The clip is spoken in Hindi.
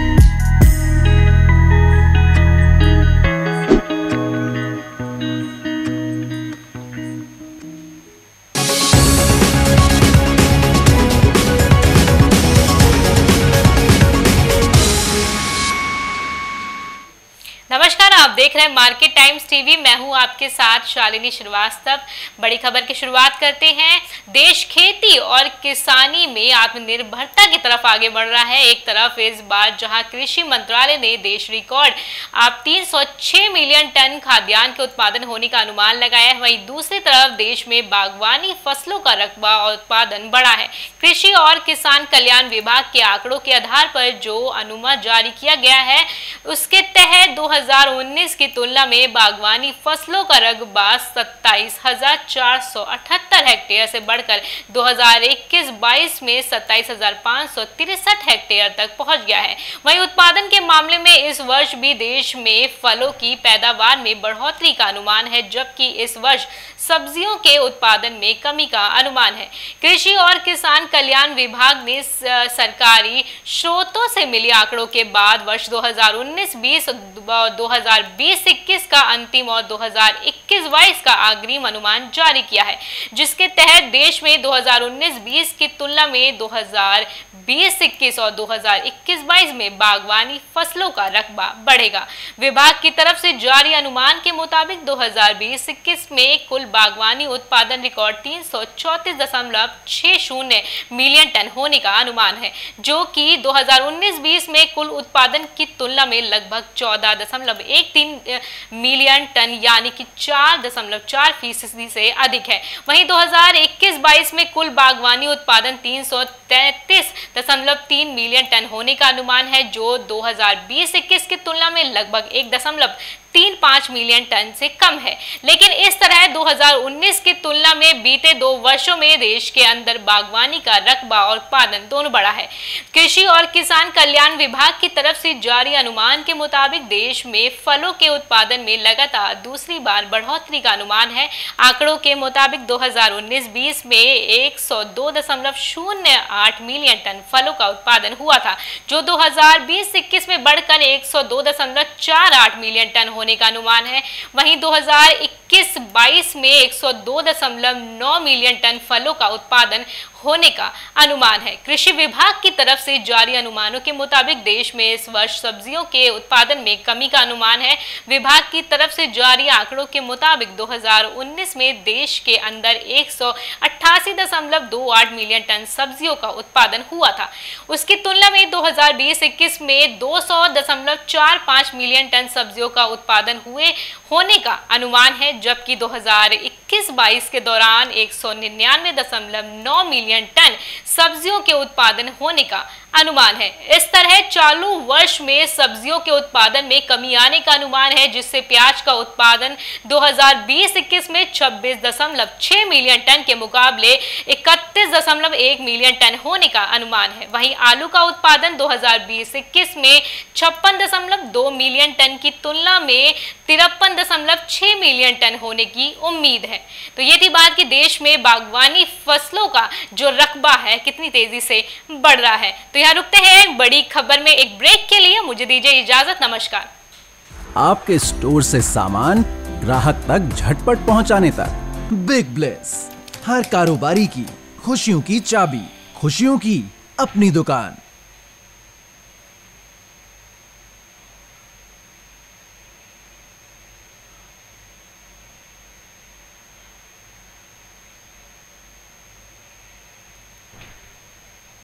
नमस्कार, आप देख रहे हैं मार्केट टाइम्स टीवी। मैं हूं आपके साथ शालिनी श्रीवास्तव। बड़ी खबर की शुरुआत करते हैं। देश खेती और किसानी में आत्मनिर्भरता की तरफ आगे बढ़ रहा है। एक तरफ इस बार जहां कृषि मंत्रालय ने देश रिकॉर्ड 306 मिलियन टन खाद्यान्न के उत्पादन होने का अनुमान लगाया है, वहीं दूसरी तरफ देश में बागवानी फसलों का रकबा और उत्पादन बढ़ा है। कृषि और किसान कल्याण विभाग के आंकड़ों के आधार पर जो अनुमान जारी किया गया है, उसके तहत 2019 की तुलना में बागवानी फसलों का रकबा 27,478 हेक्टेयर से बढ़कर 2021-22 में 27,563 हेक्टेयर तक पहुंच गया है। वहीं उत्पादन के मामले में इस वर्ष भी देश में फलों की पैदावार में बढ़ोतरी का अनुमान है, जबकि इस वर्ष सब्जियों के उत्पादन में कमी का अनुमान है। कृषि और किसान कल्याण विभाग ने सरकारी स्रोतों से मिले आंकड़ों के बाद वर्ष 2019-20 और 2020-21 का अंतिम और 2021-22 का अग्रिम अनुमान जारी किया है, जिसके तहत देश में 2019-20 की तुलना में 2020-21 और 2021-22 में बागवानी फसलों का रकबा बढ़ेगा। विभाग की तरफ से जारी अनुमान के मुताबिक 2020-21 में कुल बागवानी उत्पादन रिकॉर्ड 334.60 मिलियन टन होने का अनुमान है, जो कि 2019-20 में कुल उत्पादन की तुलना में लगभग 14.13 मिलियन टन यानी कि 4.4% से अधिक है। वहीं 2021-22 में कुल बागवानी उत्पादन 333.3 मिलियन टन होने का अनुमान है, जो 2020-21 की तुलना में लगभग 1.35 मिलियन टन से कम है। लेकिन इस तरह 2019 की तुलना में बीते 2 वर्षों में देश के अंदर बागवानी का रकबा और उत्पादन दोनों बढ़ा है। कृषि और किसान कल्याण विभाग की तरफ से जारी अनुमान के मुताबिक देश में फलों के उत्पादन में लगातार दूसरी बार बढ़ोतरी का अनुमान है। आंकड़ों के मुताबिक 2019-20 में 102.08 मिलियन टन फलों का उत्पादन हुआ था, जो 2020-21 में बढ़कर 102.48 मिलियन टन होने का अनुमान है। वहीं 2021-22 में 102.9 मिलियन टन फलों का उत्पादन होने का अनुमान है। कृषि विभाग की तरफ से जारी अनुमानों के मुताबिक देश में इस वर्ष सब्जियों के उत्पादन में कमी का अनुमान है। विभाग की तरफ से जारी आंकड़ों के मुताबिक 2019 में देश के अंदर 188.28 मिलियन टन सब्जियों का उत्पादन हुआ था। उसकी तुलना में 2020-21 में 200.45 मिलियन टन सब्जियों का उत्पादन होने का अनुमान है, जबकि 2021-22 के दौरान 199.9 मिलियन टन सब्जियों के उत्पादन होने का अनुमान है। इस तरह चालू वर्ष में सब्जियों के उत्पादन में कमी आने का अनुमान है, जिससे प्याज का उत्पादन 2020-21 में 26.6 मिलियन टन के मुकाबले 31.1 मिलियन टन होने का अनुमान है। वहीं आलू का उत्पादन 2020-21 में 56.2 मिलियन टन की तुलना में 53.6 मिलियन टन होने की उम्मीद है। तो ये थी बात कि देश में बागवानी फसलों का जो रकबा है कितनी तेजी से बढ़ रहा है। तो यहाँ रुकते हैं बड़ी खबर में एक ब्रेक के लिए। मुझे दीजिए इजाजत, नमस्कार। आपके स्टोर से सामान ग्राहक तक झटपट पहुंचाने तक बिग ब्लेस, हर कारोबारी की खुशियों की चाबी, खुशियों की अपनी दुकान।